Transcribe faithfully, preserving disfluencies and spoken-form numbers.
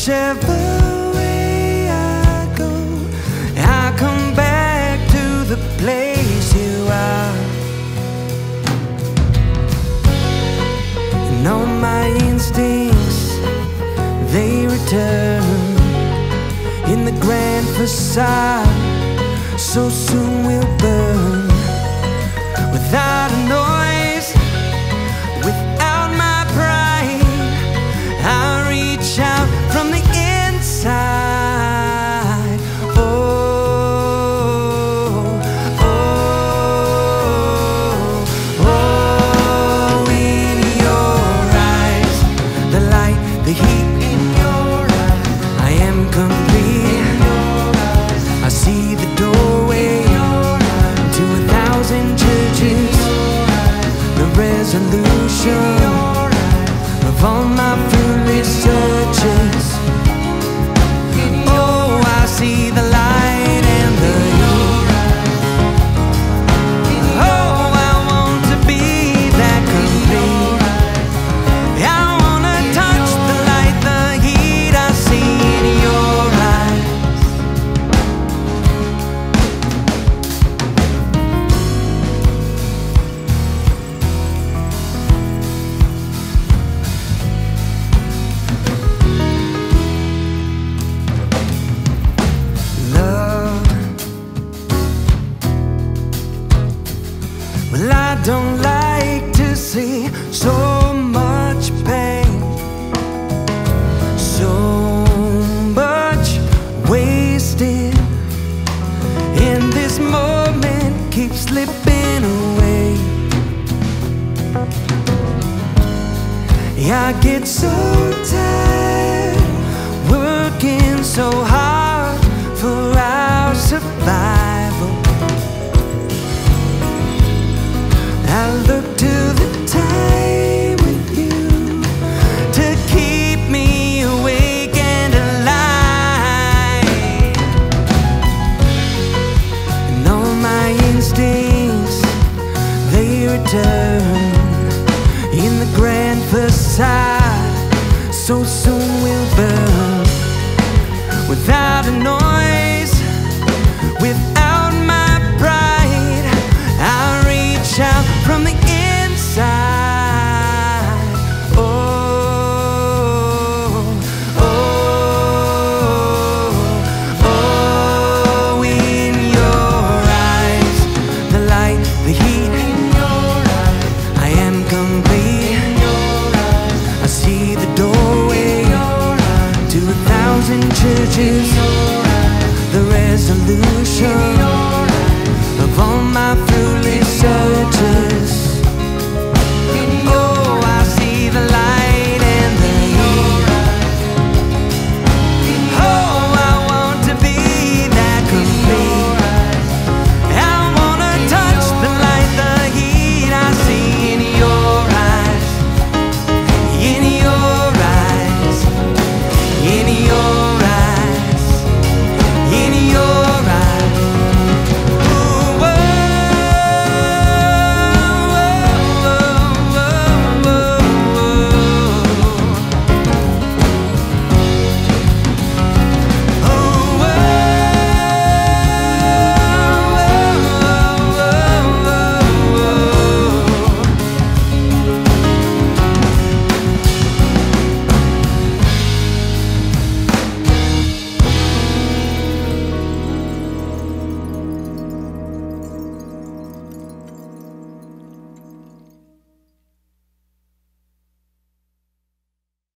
Whichever way I go, I come back to the place you are. And all my instincts, they return in the grand facade. So soon we'll burn without a noise, without my pride. I reach out from the inside. Oh, oh, oh, in your eyes, the light, the heat in your eyes. I am complete. In your eyes, I see the doorway to a thousand churches. The resolution of all my foolish searches. Oh, I see the light and the heat. Oh, I want to be that complete. I wanna touch the light, the heat I see in your eyes. Well, I don't like to see so much pain, so much wasted. And this moment keeps slipping away. I get so tired, working so hard for our survival. I look to the time with you to keep me awake and alive. And all my instincts, they return in the grand facade. So soon we'll burn without a noise, without my pride. I reach out from the inside. Oh, oh, oh, in your eyes, the light, the heat in your eyes. I am complete. In your eyes, I see the doorway to a thousand churches. The resolution